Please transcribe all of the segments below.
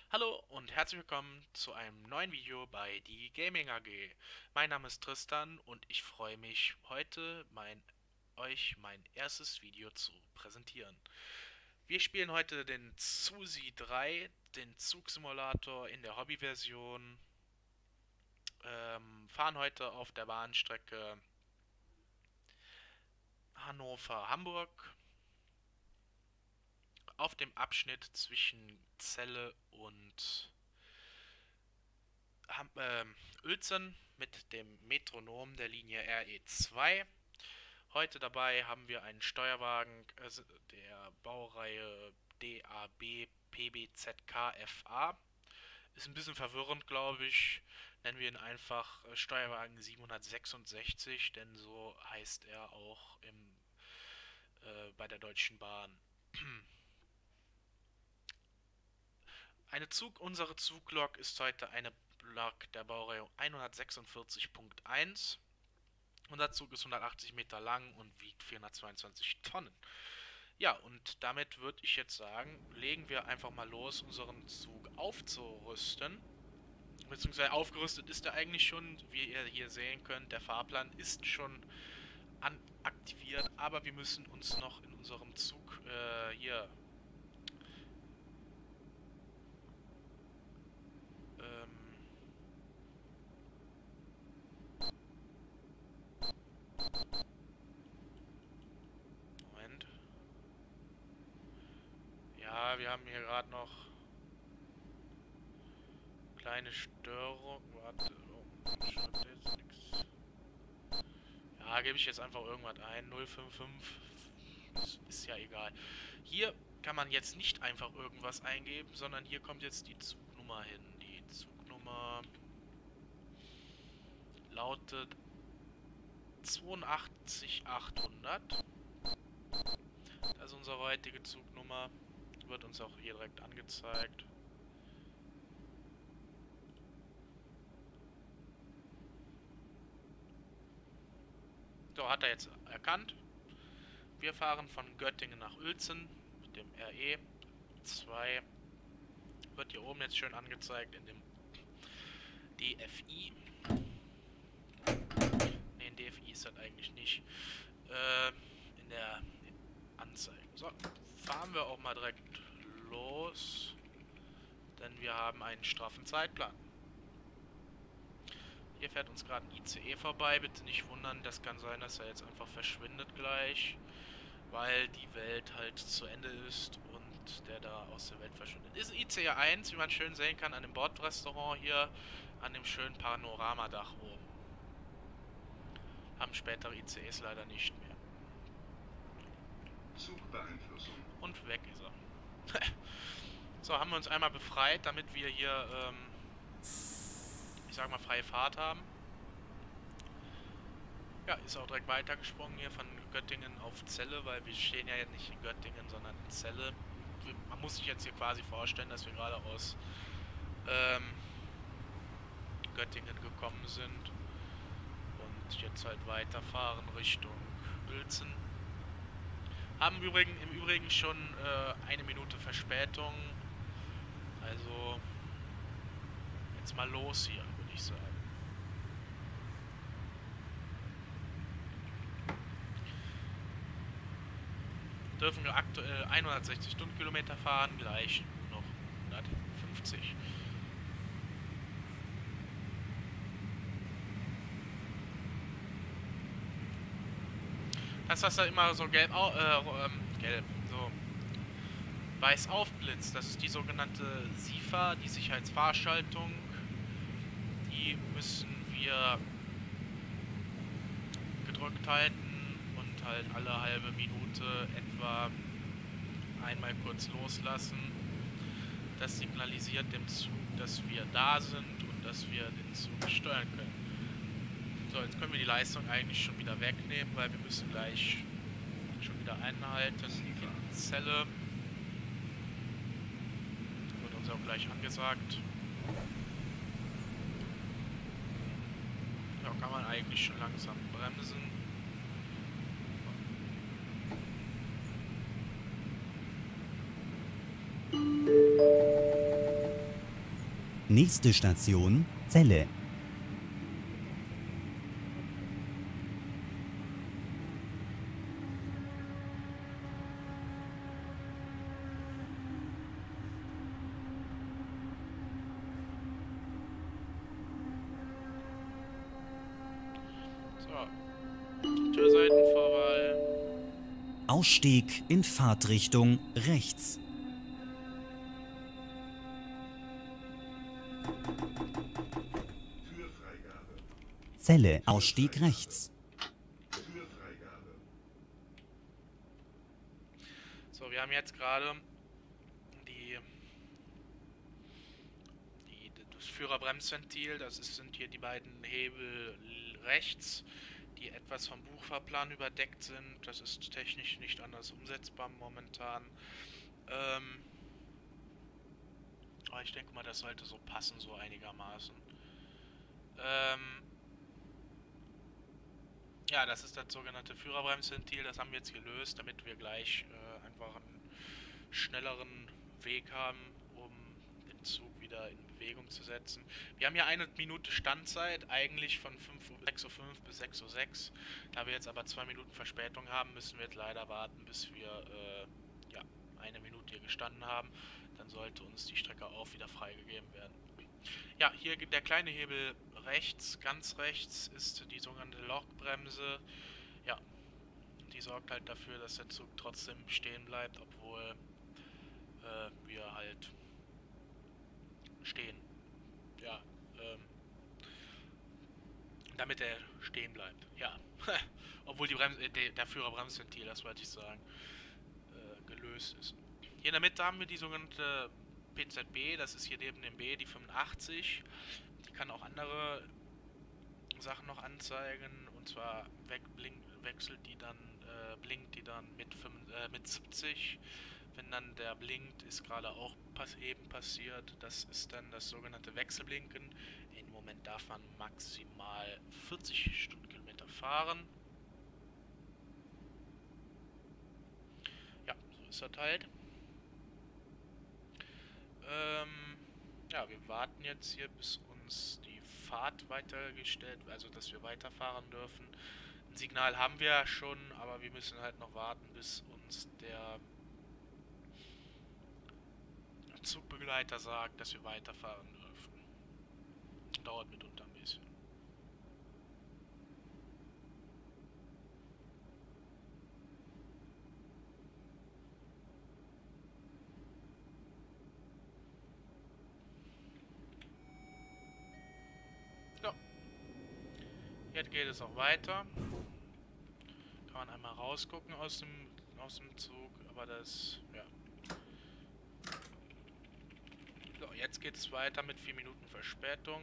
Hallo und herzlich willkommen zu einem neuen Video bei die Gaming AG. Mein Name ist Tristan und ich freue mich, heute euch mein erstes Video zu präsentieren. Wir spielen heute den Susi 3, den Zugsimulator in der Hobbyversion, fahren heute auf der Bahnstrecke Hannover-Hamburg auf dem Abschnitt zwischen Celle und Uelzen mit dem Metronom der Linie RE2. Heute dabei haben wir einen Steuerwagen der Baureihe DAB PBZK-FA. Ist ein bisschen verwirrend, glaube ich. Nennen wir ihn einfach Steuerwagen 766, denn so heißt er auch bei der Deutschen Bahn. Unsere Zuglok ist heute eine Lok der Baureihe 146.1. Unser Zug ist 180 Meter lang und wiegt 422 Tonnen. Ja, und damit würde ich jetzt sagen, legen wir einfach mal los, unseren Zug aufzurüsten. Beziehungsweise aufgerüstet ist er eigentlich schon, wie ihr hier sehen könnt. Der Fahrplan ist schon aktiviert, aber wir müssen uns noch in unserem Zug hier ähm, Moment. Ja, wir haben hier gerade noch kleine Störung. Warte, oh, schreibt jetzt nichts. Ja, gebe ich jetzt einfach irgendwas ein. 055. Ist ja egal. Hier kann man jetzt nicht einfach irgendwas eingeben, sondern hier kommt jetzt die Zugnummer hin. Die Zugnummer lautet 82800. Das ist unsere heutige Zugnummer. Wird uns auch hier direkt angezeigt. So, hat er jetzt erkannt. Wir fahren von Göttingen nach Uelzen mit dem RE2. Wird hier oben jetzt schön angezeigt in dem DFI. Ne, in DFI ist das eigentlich nicht. In der Anzeige. So, fahren wir auch mal direkt los. Denn wir haben einen straffen Zeitplan. Hier fährt uns gerade ein ICE vorbei. Bitte nicht wundern, das kann sein, dass er jetzt einfach verschwindet gleich. Weil die Welt halt zu Ende ist und der da aus der Welt verschwindet. Ist ICE 1, wie man schön sehen kann, an dem Bordrestaurant hier, an dem schönen Panoramadach oben. Haben spätere ICEs leider nicht mehr. Zugbeeinflussung. Und weg ist er. So, haben wir uns einmal befreit, damit wir hier, ich sag mal, freie Fahrt haben. Ja, ist auch direkt weitergesprungen hier von Göttingen auf Celle, weil wir stehen ja jetzt nicht in Göttingen, sondern in Celle. Man muss sich jetzt hier quasi vorstellen, dass wir gerade aus Göttingen gekommen sind und jetzt halt weiterfahren Richtung Uelzen. Haben im Übrigen schon eine Minute Verspätung. Also jetzt mal los hier, würde ich sagen. Dürfen wir aktuell 160 Stundenkilometer fahren, gleich nur noch 150. Das, was da immer so gelb, so weiß aufblitzt, das ist die sogenannte SIFA, die Sicherheitsfahrschaltung. Die müssen wir gedrückt halten und halt alle halbe Minute etwa einmal kurz loslassen. Das signalisiert dem Zug, dass wir da sind und dass wir den Zug steuern können. So, jetzt können wir die Leistung eigentlich schon wieder wegnehmen, weil wir müssen gleich schon wieder einhalten. Die Zelle wird uns auch gleich angesagt. Ja, kann man eigentlich schon langsam bremsen. Nächste Station Celle. Türseitenvorwahl. Ausstieg in Fahrtrichtung rechts. Türfreigabe. Celle, Ausstieg rechts. Türfreigabe. So, wir haben jetzt gerade das Führerbremsventil. Sind hier die beiden Hebel rechts, die etwas vom Buchfahrplan überdeckt sind. Das ist technisch nicht anders umsetzbar momentan. Aber ich denke mal, das sollte so passen, so einigermaßen. Ja, das ist das sogenannte Führerbremsventil. Das haben wir jetzt gelöst, damit wir gleich einfach einen schnelleren Weg haben, um den Zug wieder in Bewegung zu setzen. Wir haben ja 1 Minute Standzeit, eigentlich von 6:05 Uhr bis 6:06 Uhr. Da wir jetzt aber 2 Minuten Verspätung haben, müssen wir jetzt leider warten, bis wir ja, 1 Minute hier gestanden haben. Dann sollte uns die Strecke auch wieder freigegeben werden. Ja, hier der kleine Hebel rechts, ganz rechts, ist die sogenannte Lokbremse. Ja, die sorgt halt dafür, dass der Zug trotzdem stehen bleibt, obwohl wir halt stehen. Ja, damit er stehen bleibt. Ja, obwohl der Führerbremsventil, das wollte ich sagen, gelöst ist. Hier in der Mitte haben wir die sogenannte PZB, das ist hier neben dem B, die 85. Die kann auch andere Sachen noch anzeigen, und zwar blinkt die dann mit 70. Wenn dann der blinkt, ist gerade auch eben passiert. Das ist dann das sogenannte Wechselblinken. Im Moment darf man maximal 40 Stundenkilometer fahren. Ja, so ist das halt. Ja, wir warten jetzt hier, bis uns die Fahrt weitergestellt, also dass wir weiterfahren dürfen. Ein Signal haben wir ja schon, aber wir müssen halt noch warten, bis uns der Zugbegleiter sagt, dass wir weiterfahren dürfen. Dauert mitunter ein bisschen. Ja. Jetzt geht es auch weiter. Kann man einmal rausgucken aus dem Zug, aber das, ja. So, jetzt geht es weiter mit 4 Minuten Verspätung.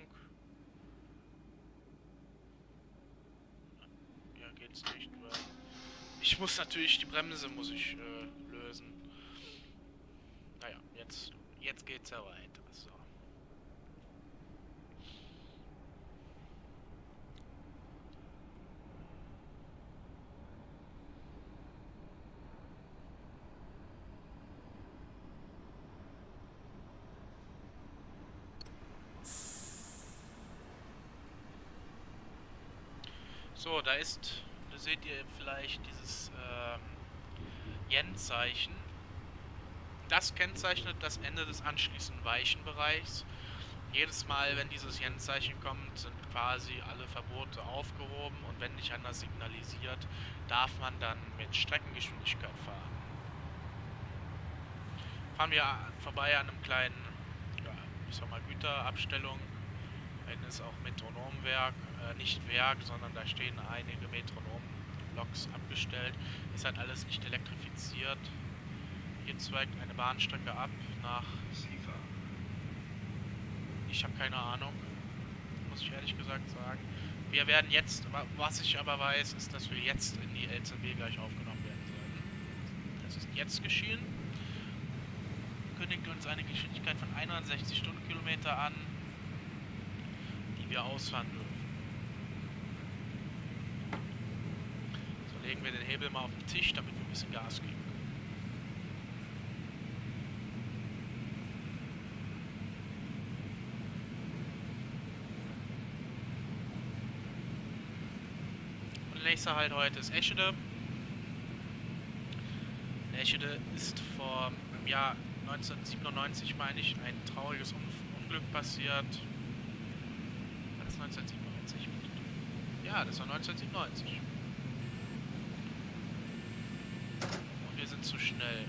Ja, geht's nicht, weil ich muss natürlich, die Bremse muss ich lösen. Naja, jetzt geht's ja weiter. So. So, da seht ihr vielleicht dieses Yen-Zeichen. Das kennzeichnet das Ende des anschließenden Weichenbereichs. Jedes Mal, wenn dieses Yen-Zeichen kommt, sind quasi alle Verbote aufgehoben, und wenn nicht anders signalisiert, darf man dann mit Streckengeschwindigkeit fahren. Fahren wir vorbei an einem kleinen, ja, ich sag mal, Güterabstellung. Da ist auch Metronomwerk, nicht Werk, sondern da stehen einige Metronom-Loks abgestellt. Ist halt alles nicht elektrifiziert. Hier zweigt eine Bahnstrecke ab nach Siefer. Ich habe keine Ahnung, muss ich ehrlich gesagt sagen. Wir werden jetzt, was ich aber weiß, ist, dass wir jetzt in die LZB gleich aufgenommen werden sollten. Das ist jetzt geschehen. Kündigt uns eine Geschwindigkeit von 160 Stundenkilometer an, die wir ausfahren dürfen. So, legen wir den Hebel mal auf den Tisch, damit wir ein bisschen Gas geben können. nächster Halt heute ist Eschede. In Eschede ist im Jahr 1997, meine ich, ein trauriges Unglück passiert. War das 1997? Ja, das war 1997. Und wir sind zu schnell.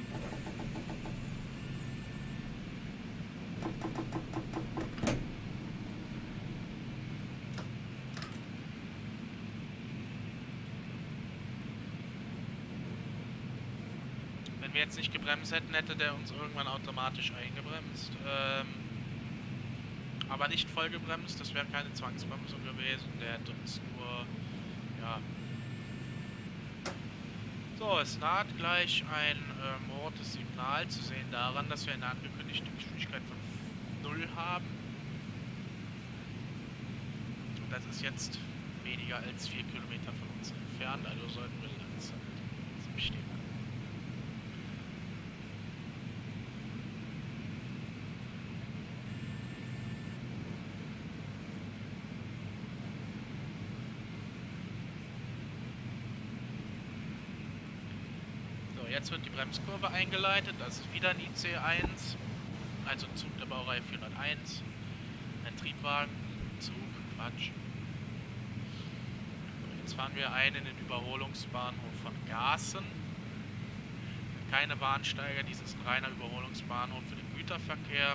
Wenn wir jetzt nicht gebremst hätten, hätte der uns irgendwann automatisch eingebremst. Aber nicht voll gebremst, das wäre keine Zwangsbremsung gewesen. Der hätte uns nur, ja. So, es naht gleich ein rotes Signal, zu sehen daran, dass wir eine angekündigte Geschwindigkeit von 0 haben. Und das ist jetzt weniger als 4 Kilometer von uns entfernt, also sollten wir langsam stehen. Jetzt wird die Bremskurve eingeleitet, das ist wieder ein IC1, also ein Zug der Baureihe 401, ein Triebwagen, Zug, Quatsch. Jetzt fahren wir ein in den Überholungsbahnhof von Garßen. Keine Bahnsteiger, dies ist ein reiner Überholungsbahnhof für den Güterverkehr.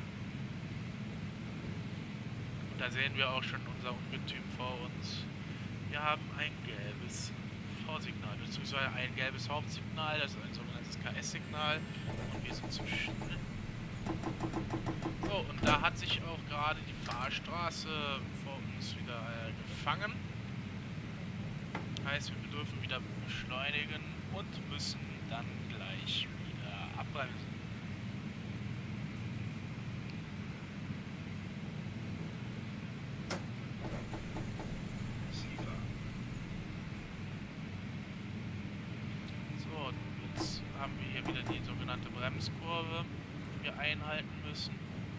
Und da sehen wir auch schon unser Ungetüm vor uns. Wir haben ein gelbes Vorsignal, beziehungsweise ein gelbes Hauptsignal, das ist ein sogenanntes KS-Signal und wir sind zu schnell. So, und da hat sich auch gerade die Fahrstraße vor uns wieder gefangen. Heißt, wir dürfen wieder beschleunigen und müssen dann gleich wieder abbremsen. Haben wir hier wieder die sogenannte Bremskurve, die wir einhalten müssen.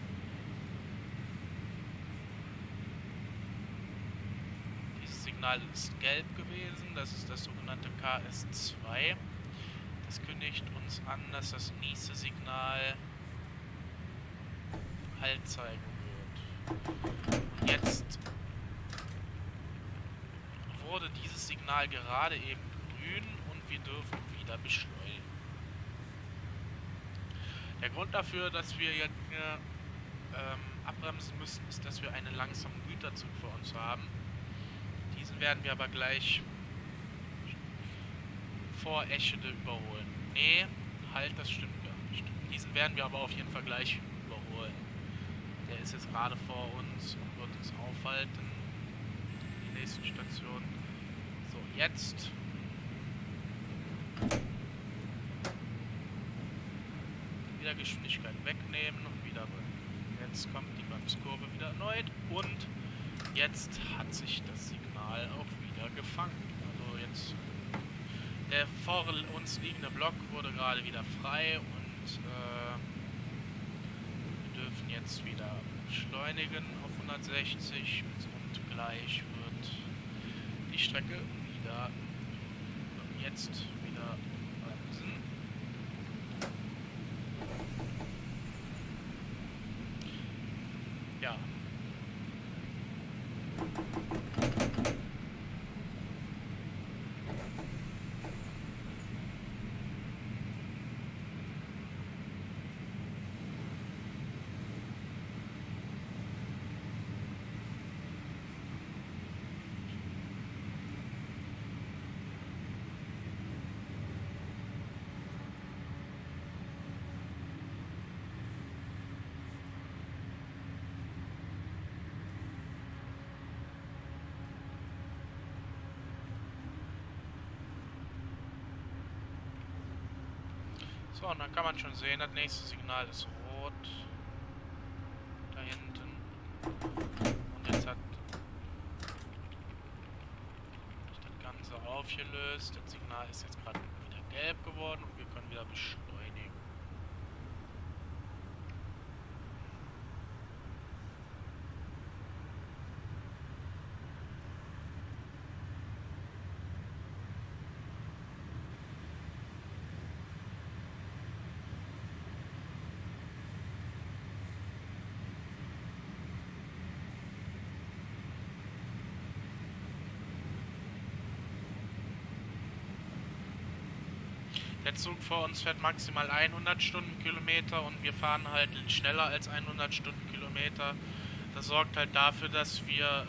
Dieses Signal ist gelb gewesen, das ist das sogenannte KS2. Das kündigt uns an, dass das nächste Signal Halt zeigen wird. Und jetzt wurde dieses Signal gerade eben grün und wir dürfen wieder beschleunigen. Der Grund dafür, dass wir jetzt abbremsen müssen, ist, dass wir einen langsamen Güterzug vor uns haben. Diesen werden wir aber gleich vor Eschede überholen. Nee, halt, das stimmt gar nicht. Diesen werden wir aber auf jeden Fall gleich überholen. Der ist jetzt gerade vor uns und wird uns aufhalten. Die nächsten Stationen. So, jetzt wieder Geschwindigkeit wegnehmen und wieder. Jetzt kommt die Bremskurve wieder erneut und jetzt hat sich das Signal auch wieder gefangen. Also jetzt der vor uns liegende Block wurde gerade wieder frei und wir dürfen jetzt wieder beschleunigen auf 160 und gleich wird die Strecke wieder jetzt wieder bremsen. Ja. So, und dann kann man schon sehen, das nächste Signal ist rot. Da hinten. Und jetzt hat sich das Ganze aufgelöst. Das Signal ist jetzt gerade wieder gelb geworden und wir können wieder beschleunigen. Der Zug vor uns fährt maximal 100 Stundenkilometer und wir fahren halt schneller als 100 Stundenkilometer. Das sorgt halt dafür, dass wir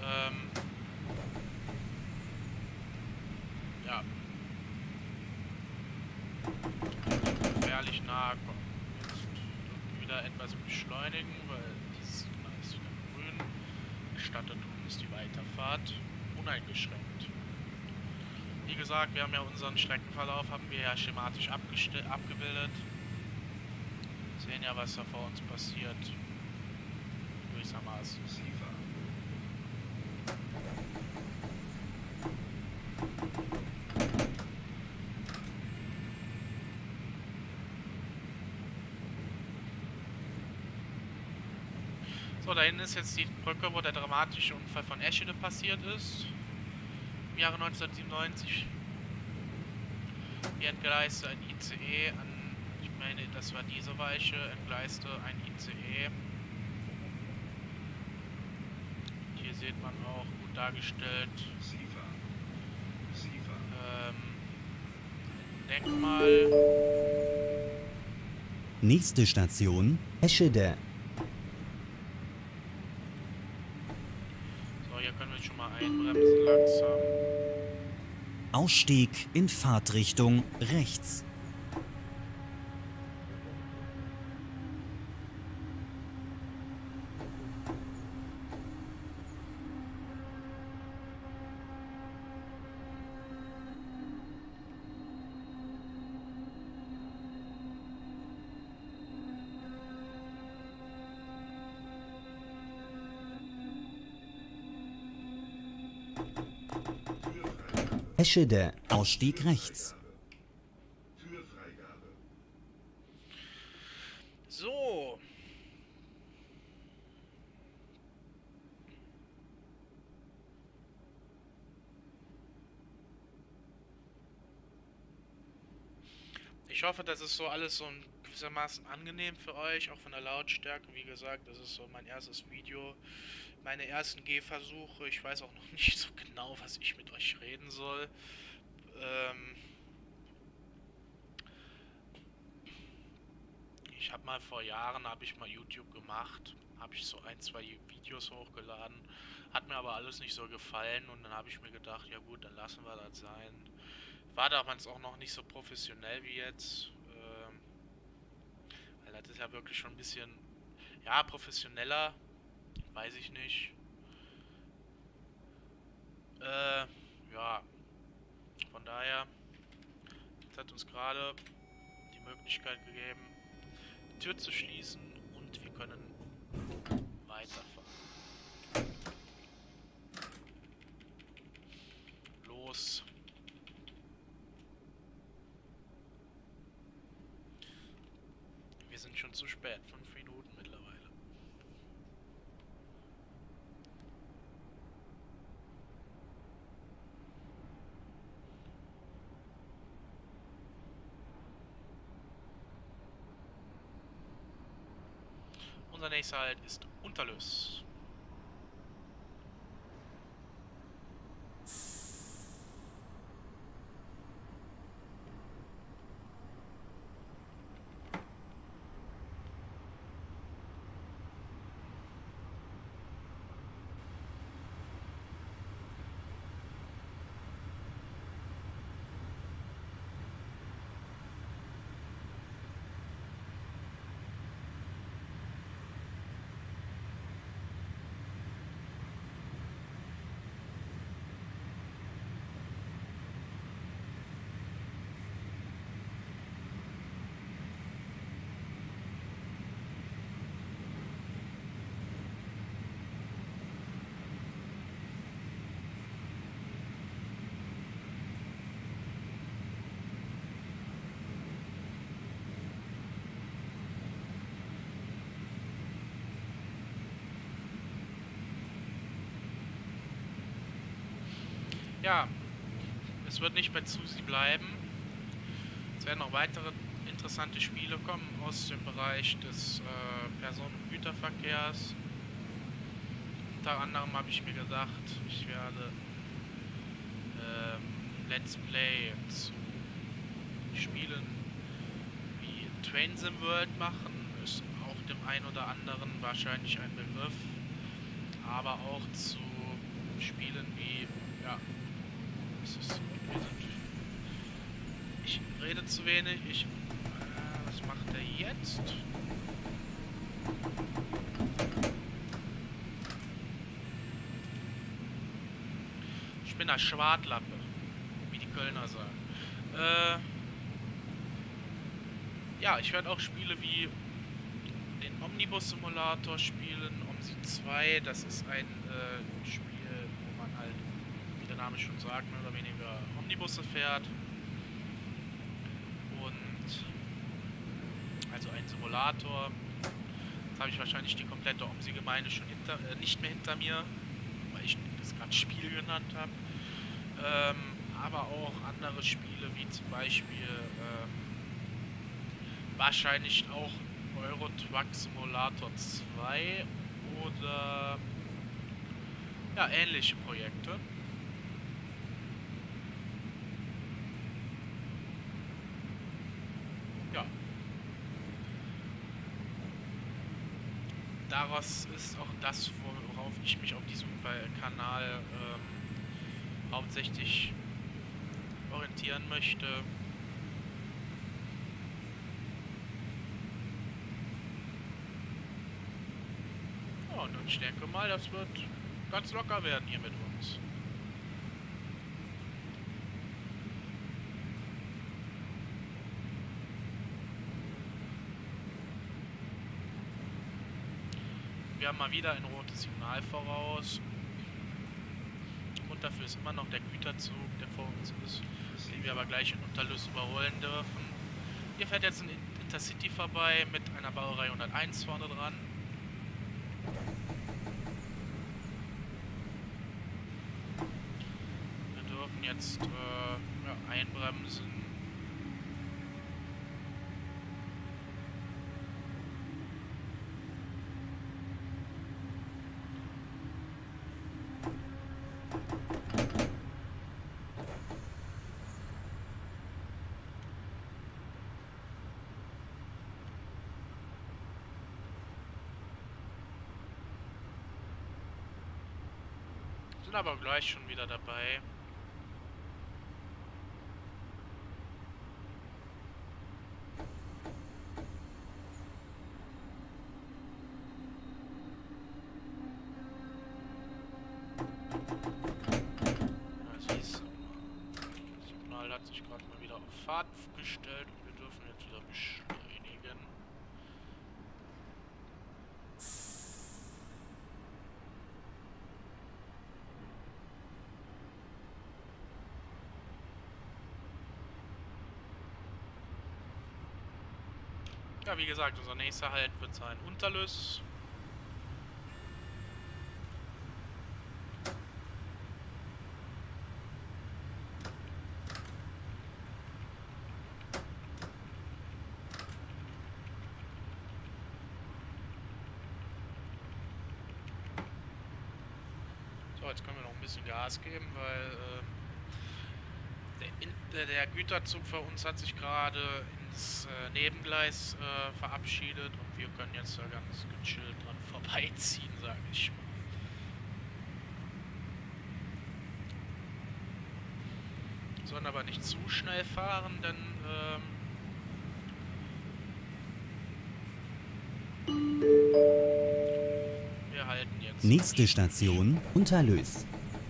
ja, gefährlich nahe kommen. Jetzt wieder etwas beschleunigen, weil dieses Signal ist wieder grün. Gestattet uns die Weiterfahrt uneingeschränkt. Wie gesagt, wir haben ja unseren Streckenverlauf haben wir ja schematisch abgebildet. Sehen ja, was da vor uns passiert. Gewissermaßen. Sifa. So, da hinten ist jetzt die Brücke, wo der dramatische Unfall von Eschede passiert ist. Im Jahre 1997. Hier entgleiste ein ICE an, ich meine, das war diese Weiche, entgleiste ein ICE. Hier sieht man auch gut dargestellt. Sifa. Sifa. Denkmal. Nächste Station, Eschede. So, hier können wir schon mal einbremsen langsam. Ausstieg in Fahrtrichtung rechts. Eschede, Ausstieg rechts. Türfreigabe. So. Ich hoffe, das ist so alles so ein gewissermaßen angenehm für euch, auch von der Lautstärke. Wie gesagt, das ist so mein erstes Video, meine ersten Gehversuche. Ich weiß auch noch nicht so genau, was ich mit euch reden soll. Ich habe mal vor Jahren, habe ich mal YouTube gemacht, habe ich so ein, zwei Videos hochgeladen, hat mir aber alles nicht so gefallen und dann habe ich mir gedacht, ja gut, dann lassen wir das sein. War damals auch noch nicht so professionell wie jetzt, weil das ist ja wirklich schon ein bisschen, ja, professioneller, weiß ich nicht. Ja, von daher, jetzt hat uns gerade die Möglichkeit gegeben, die Tür zu schließen und wir können weiterfahren. Los. Wir sind schon zu spät, 5 Minuten mittlerweile. Unser nächster Halt ist Unterlüss. Ja, es wird nicht bei Susi bleiben. Es werden noch weitere interessante Spiele kommen aus dem Bereich des Personen- und Güterverkehrs. Unter anderem habe ich mir gedacht, ich werde Let's Play zu Spielen Train Sim World machen, ist auch dem einen oder anderen wahrscheinlich ein Begriff, aber auch zu Spielen wie, ja, ich rede zu wenig, was macht er jetzt? Ich bin eine Schwartlappe, wie die Kölner sagen. Ja, ich werde auch Spiele wie den Omnibus Simulator spielen, OMSI 2, das ist ein Spiel, wo man halt, wie der Name schon sagt, mehr oder weniger Omnibusse fährt. Und also ein Simulator. Jetzt habe ich wahrscheinlich die komplette OMSI-Gemeinde schon nicht mehr hinter mir, weil ich das gerade Spiel genannt habe. Aber auch andere Spiele, wie zum Beispiel wahrscheinlich auch Euro Truck Simulator 2 oder ja, ähnliche Projekte. Ja. Daraus ist auch das, worauf ich mich auf diesem Kanal hauptsächlich orientieren möchte. Ja, und ich denke mal, das wird ganz locker werden hier mit uns. Wir haben mal wieder ein rotes Signal voraus. Und dafür ist immer noch der Güterzug, der vor uns ist, den wir aber gleich in Unterlüss überholen dürfen. Hier fährt jetzt ein Intercity vorbei mit einer Baureihe 101 vorne dran. Wir dürfen jetzt ja, einbremsen. Sind aber gleich schon wieder dabei. Das Signal hat sich gerade mal wieder auf Fahrt gestellt und wir dürfen jetzt wieder beschleunigen. Ja, wie gesagt, unser nächster Halt wird sein Unterlüss. So, jetzt können wir noch ein bisschen Gas geben, weil der Güterzug für uns hat sich gerade ins Nebengleis verabschiedet und wir können jetzt da ganz gechillt dran vorbeiziehen, sage ich mal. Sollen aber nicht zu schnell fahren, denn wir halten jetzt. Nächste Station, Unterlüß.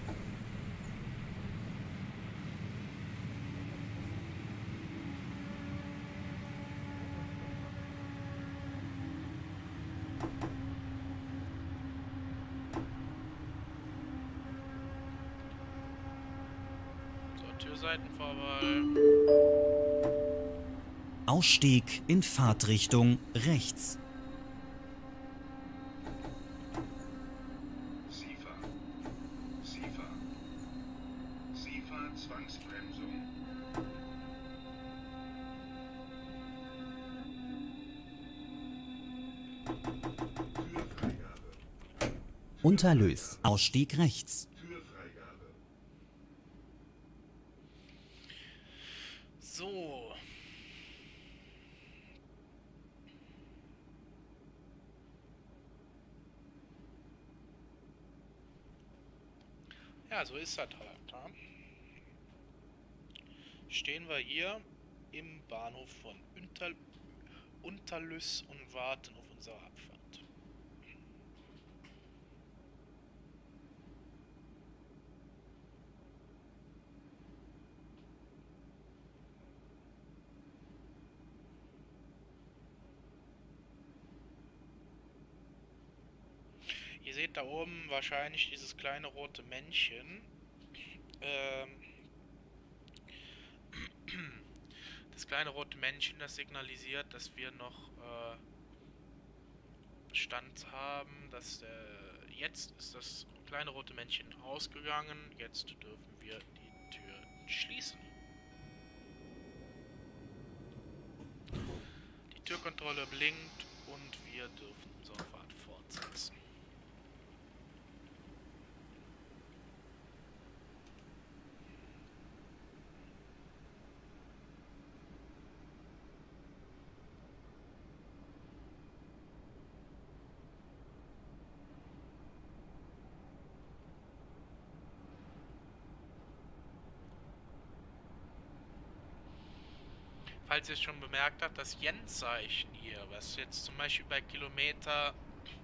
Türseitenvorwahl. Ausstieg in Fahrtrichtung rechts. SIFA Zwangsbremsung. Türfreigabe. Unterlüß. Ausstieg rechts. Türfreigabe. So. Ja, so ist das halt. Ja. Stehen wir hier im Bahnhof von Unterlüss und warten auf unsere Abfahrt. Ihr seht da oben wahrscheinlich dieses kleine rote Männchen. Das kleine rote Männchen, das signalisiert, dass wir noch Stand haben, dass jetzt ist das kleine rote Männchen ausgegangen. Jetzt dürfen wir die Tür schließen. Die Türkontrolle blinkt und wir dürfen unsere Fahrt fortsetzen. Falls ihr es schon bemerkt habt, das Yen-Zeichen hier, was jetzt zum Beispiel bei Kilometer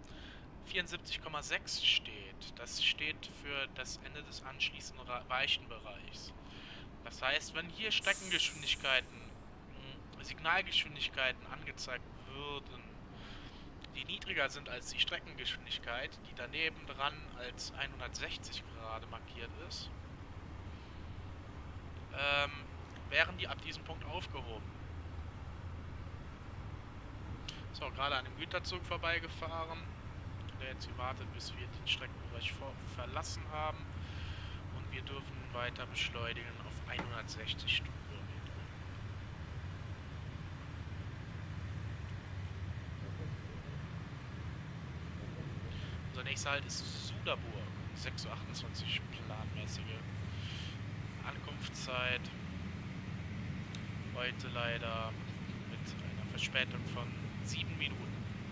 74,6 steht, das steht für das Ende des anschließenden Weichenbereichs. Das heißt, wenn hier Streckengeschwindigkeiten, Signalgeschwindigkeiten angezeigt würden, die niedriger sind als die Streckengeschwindigkeit, die daneben dran als 160 gerade markiert ist, wären die ab diesem Punkt aufgehoben. So, gerade an dem Güterzug vorbeigefahren, der jetzt hier wartet, bis wir den Streckenbereich verlassen haben. Und wir dürfen weiter beschleunigen auf 160 Stundenkilometer. Unser nächster Halt ist Suderburg, 6:28 Uhr planmäßige Ankunftszeit. Heute leider mit einer Verspätung von 7 Minuten.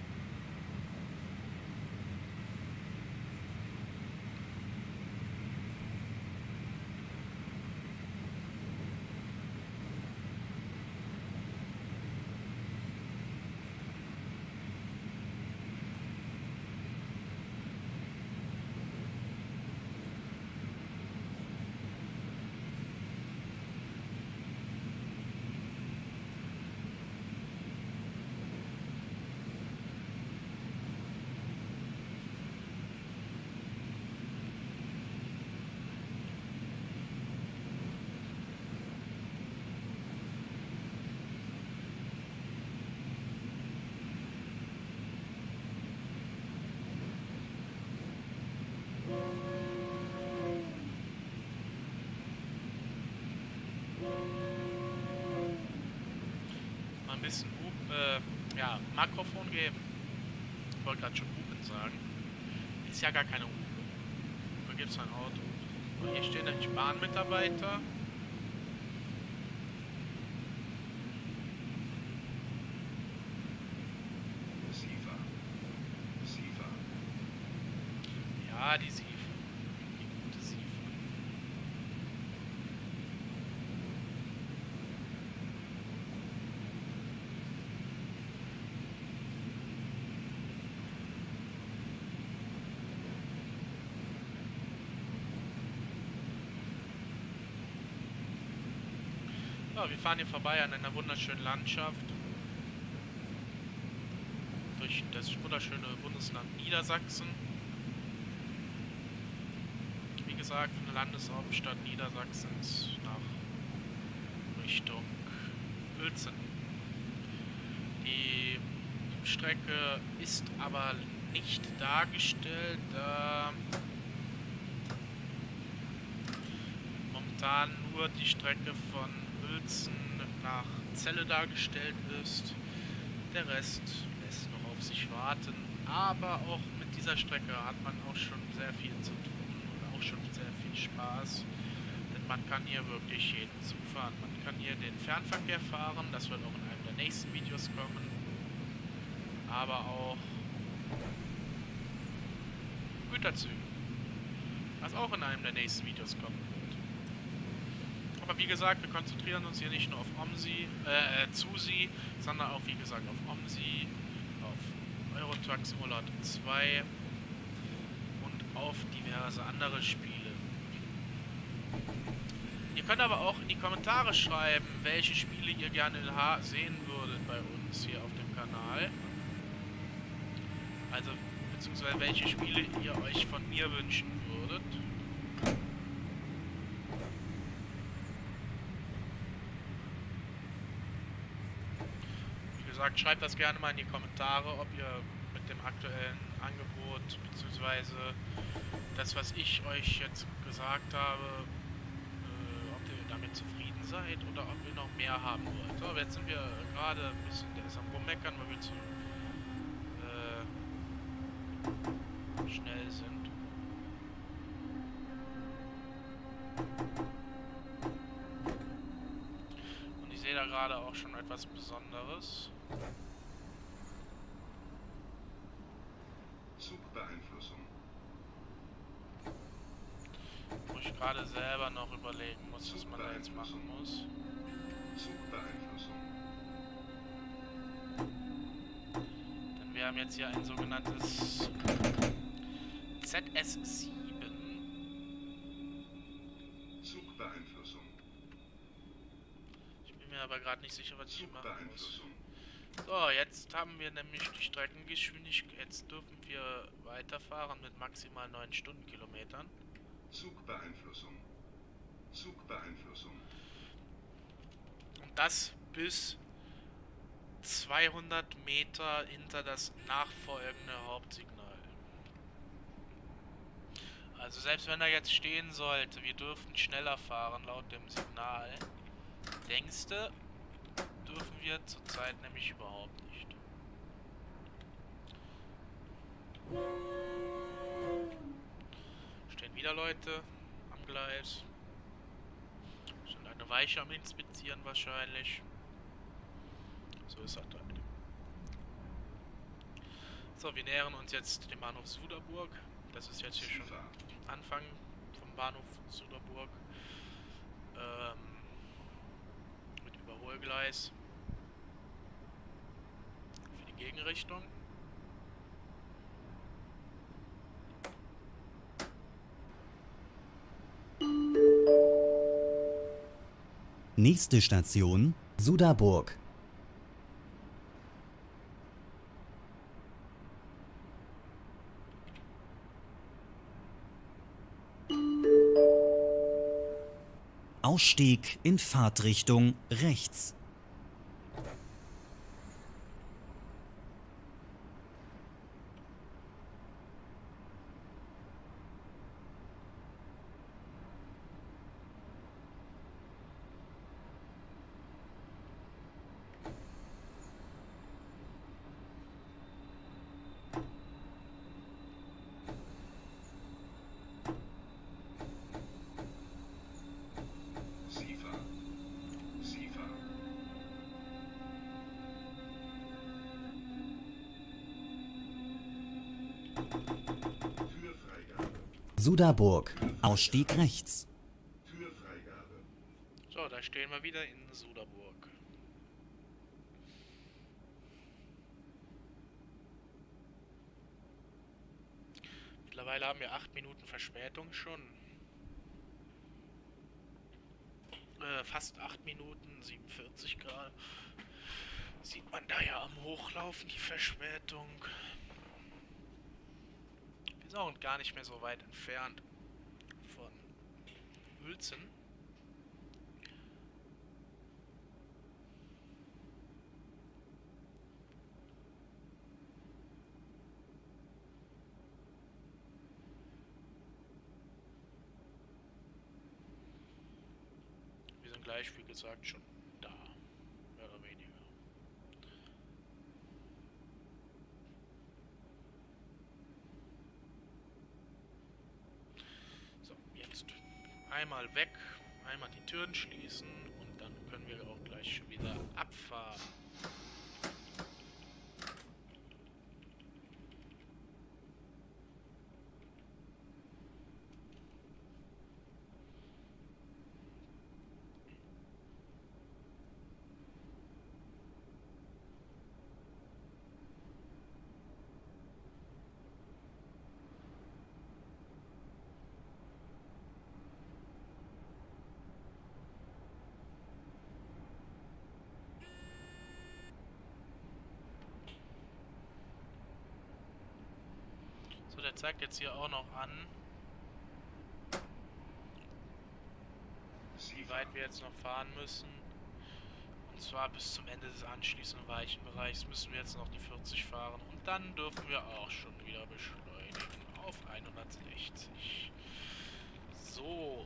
Mal ein bisschen ja, Mikrofon geben. Ich wollte gerade schon Hupen sagen. Ist ja gar keine Hupe. Da gibt es ein Auto. Und hier stehen nämlich Bahnmitarbeiter. Sifa. Ja, die Sifa. Die gute Sifa. Ja, wir fahren hier vorbei an einer wunderschönen Landschaft. Durch das wunderschöne Bundesland Niedersachsen. Wie gesagt, von der Landeshauptstadt Niedersachsens nach Richtung Uelzen. Die Strecke ist aber nicht dargestellt, da momentan nur die Strecke von Uelzen nach Celle dargestellt ist. Der Rest lässt noch auf sich warten, aber auch mit dieser Strecke hat man auch schon sehr viel zu tun und auch schon sehr viel Spaß, denn man kann hier wirklich jeden Zug fahren. Man kann hier den Fernverkehr fahren, das wird auch in einem der nächsten Videos kommen, aber auch Güterzüge. Was auch in einem der nächsten Videos kommen wird. Aber wie gesagt, wir konzentrieren uns hier nicht nur auf Zusi, sondern auch wie gesagt auf Omsi, auf Euro Truck Simulator 2 und auf diverse andere Spiele. Ihr könnt aber auch in die Kommentare schreiben, welche Spiele ihr gerne sehen würdet bei uns hier auf dem Kanal. Also, beziehungsweise welche Spiele ihr euch von mir wünschen würdet. Wie gesagt, schreibt das gerne mal in die Kommentare, ob ihr mit dem aktuellen Angebot, beziehungsweise das, was ich euch jetzt gesagt habe, ob ihr damit zufrieden seid oder ob ihr noch mehr haben wollt. So, jetzt sind wir gerade ein bisschen, der ist am Rummeckern, weil wir zu schnell sind. Und ich sehe da gerade auch schon etwas Besonderes. Zugbeeinflussung. Wo ich gerade selber noch überlegen muss, was man da jetzt machen muss. Zugbeeinflussung. Denn wir haben jetzt hier ein sogenanntes ZS7. Zugbeeinflussung. Ich bin mir aber gerade nicht sicher, was ich hier machen muss. Zugbeeinflussung. So, jetzt haben wir nämlich die Streckengeschwindigkeit. Jetzt dürfen wir weiterfahren mit maximal 9 Stundenkilometern. Zugbeeinflussung. Zugbeeinflussung. Und das bis 200 Meter hinter das nachfolgende Hauptsignal. Also selbst wenn er jetzt stehen sollte, wir dürften schneller fahren laut dem Signal. Denkste dürfen wir zurzeit nämlich überhaupt nicht. Stehen wieder Leute am Gleis. Sind eine Weiche am Inspizieren wahrscheinlich. So ist das halt. So, wir nähern uns jetzt dem Bahnhof Suderburg. Das ist jetzt hier schon Anfang vom Bahnhof Suderburg. Mit Überholgleis. Für die Gegenrichtung. Nächste Station, Suderburg. Ausstieg in Fahrtrichtung rechts. Suderburg. Ausstieg rechts. Türfreigabe. So, da stehen wir wieder in Suderburg. Mittlerweile haben wir 8 Minuten Verspätung schon. Fast 8 Minuten, 47 Grad. Sieht man da ja am Hochlaufen die Verspätung. Wir sind auch gar nicht mehr so weit entfernt von Uelzen. Wir sind gleich, wie gesagt, schon da. Mehr oder weniger. So, jetzt einmal weg, einmal die Türen schließen und dann können wir auch gleich schon wieder abfahren. zeigt jetzt hier auch noch an, wie weit wir jetzt noch fahren müssen. Und zwar bis zum Ende des anschließenden Weichenbereichs müssen wir jetzt noch die 40 fahren. Und dann dürfen wir auch schon wieder beschleunigen auf 160. So.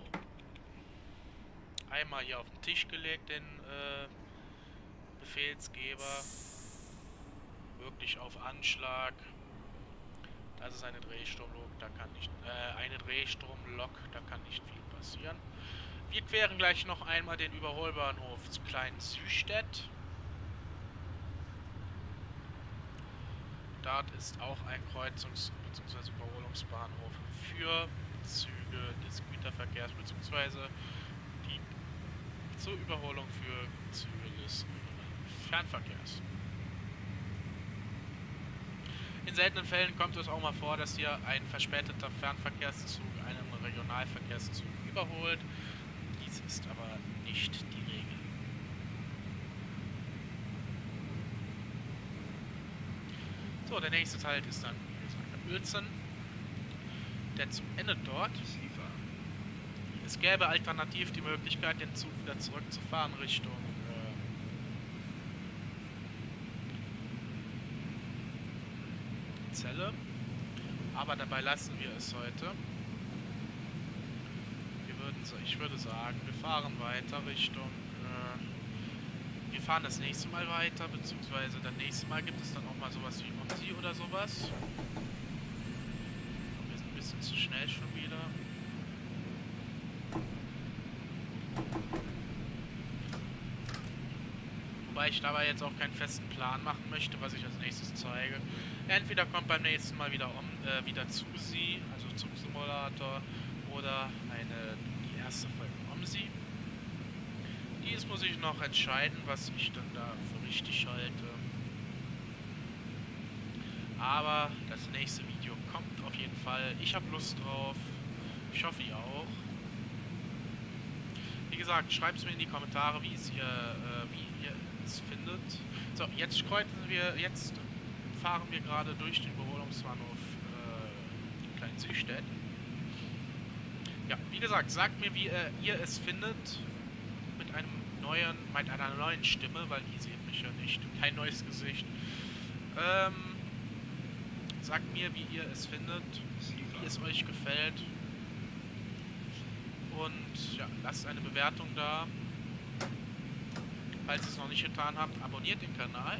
Einmal hier auf den Tisch gelegt, den Befehlsgeber. Wirklich auf Anschlag. Das ist eine Drehstromlok, da kann nicht da kann nicht viel passieren. Wir queren gleich noch einmal den Überholbahnhof zu Klein Süstedt. Dort ist auch ein Kreuzungs- bzw. Überholungsbahnhof für Züge des Güterverkehrs bzw. die zur Überholung für Züge des Fernverkehrs. In seltenen Fällen kommt es auch mal vor, dass hier ein verspäteter Fernverkehrszug einen Regionalverkehrszug überholt. Dies ist aber nicht die Regel. So, der nächste Teil ist dann, wie gesagt, Uelzen. Der Zug endet dort. Es gäbe alternativ die Möglichkeit, den Zug wieder zurückzufahren Richtung Celle. Aber dabei lassen wir es heute. Ich würde sagen, wir fahren weiter Richtung... wir fahren das nächste Mal weiter, beziehungsweise das nächste Mal gibt es dann auch mal sowas wie Omsi oder sowas. Wir sind ein bisschen zu schnell schon wieder. Wobei ich dabei jetzt auch keinen festen Plan machen möchte, was ich als nächstes zeige. Entweder kommt beim nächsten Mal wieder Zusi, also Zugsimulator, oder die erste Folge Omsi. Dies muss ich noch entscheiden, was ich dann da für richtig halte. Aber das nächste Video kommt auf jeden Fall. Ich habe Lust drauf. Ich hoffe, ihr auch. Wie gesagt, schreibt es mir in die Kommentare, wie ihr es findet. So, jetzt fahren wir gerade durch den Überholungsbahnhof Klein Süstedt. Ja, wie gesagt, sagt mir, wie ihr es findet mit einer neuen Stimme, weil ihr seht mich ja nicht, kein neues Gesicht. Sagt mir, wie ihr es findet, wie es euch gefällt. Und ja, lasst eine Bewertung da. Falls ihr es noch nicht getan habt, abonniert den Kanal.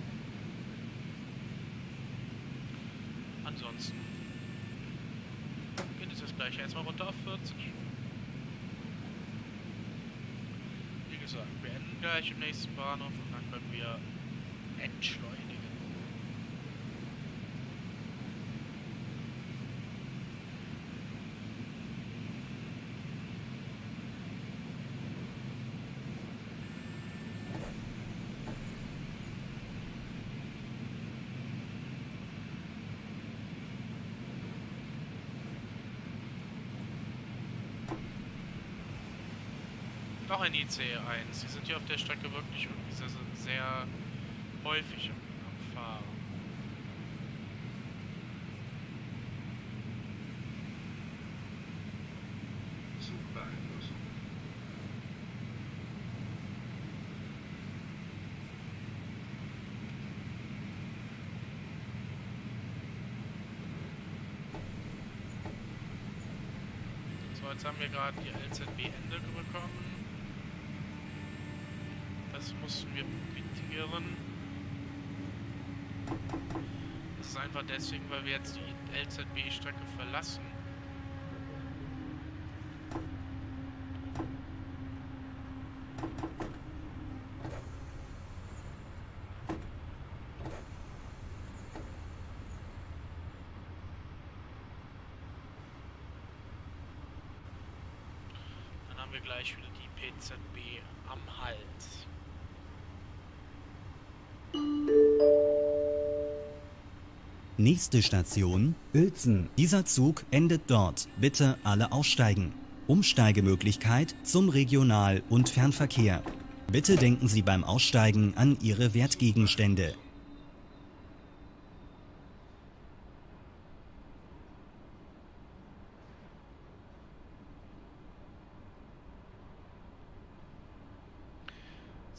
Ansonsten geht es jetzt gleich erstmal runter auf 40. Wie gesagt, wir enden gleich im nächsten Bahnhof und dann können wir entschleunigen. Noch ein ICE 1. Die sind hier auf der Strecke wirklich irgendwie sehr häufig am Fahren. Zugbeeinflussung. So, jetzt haben wir gerade die LZB-Ende bekommen. Das mussten wir quittieren. Das ist einfach deswegen, weil wir jetzt die LZB-Strecke verlassen. Dann haben wir gleich wieder die PZB am Hals. Nächste Station, Uelzen. Dieser Zug endet dort. Bitte alle aussteigen. Umsteigemöglichkeit zum Regional- und Fernverkehr. Bitte denken Sie beim Aussteigen an Ihre Wertgegenstände.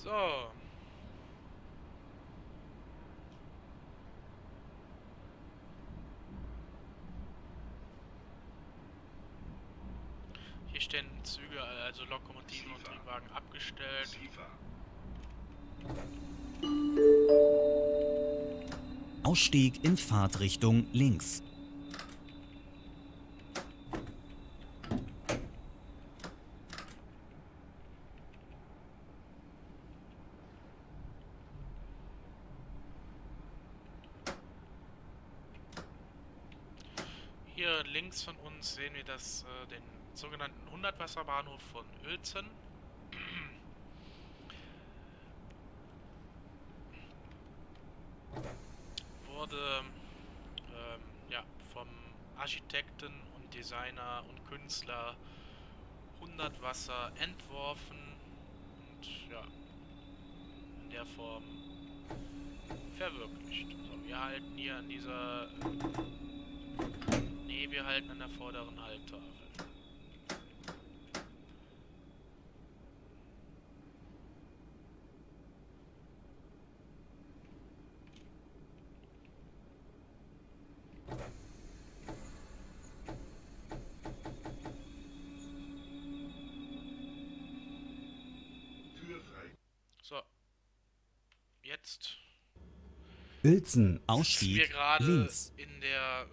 So. Hier stehen Züge, also Lokomotiven und Triebwagen abgestellt. Sifa. Ausstieg in Fahrtrichtung links. Hier links von uns sehen wir den sogenannten 100-Wasser-Bahnhof von Uelzen. Wurde ja, vom Architekten und Designer und Künstler 100 Wasser entworfen und ja, in der Form verwirklicht. So, wir halten hier an dieser... Nee, wir halten an der vorderen Halbtafel. Tür frei. So. Jetzt Uelzen, sitzen wir Ausstieg gerade links. in der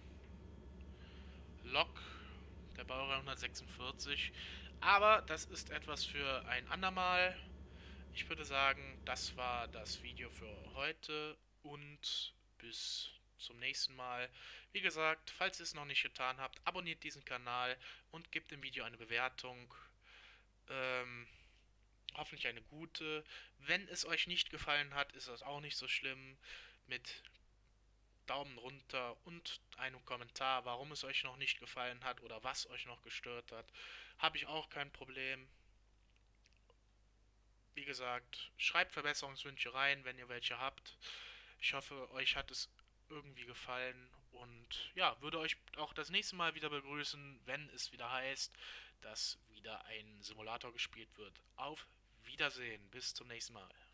Lok der Baureihe 146. Aber das ist etwas für ein andermal. Ich würde sagen, das war das Video für heute und bis zum nächsten Mal. Wie gesagt, falls ihr es noch nicht getan habt, abonniert diesen Kanal und gebt dem Video eine Bewertung. Hoffentlich eine gute. Wenn es euch nicht gefallen hat, ist das auch nicht so schlimm. Mit Daumen runter und einem Kommentar, warum es euch noch nicht gefallen hat oder was euch noch gestört hat, habe ich auch kein Problem. Wie gesagt, schreibt Verbesserungswünsche rein, wenn ihr welche habt. Ich hoffe, euch hat es irgendwie gefallen und ja, würde euch auch das nächste Mal wieder begrüßen, wenn es wieder heißt, dass wieder ein Simulator gespielt wird. Auf Wiedersehen, bis zum nächsten Mal.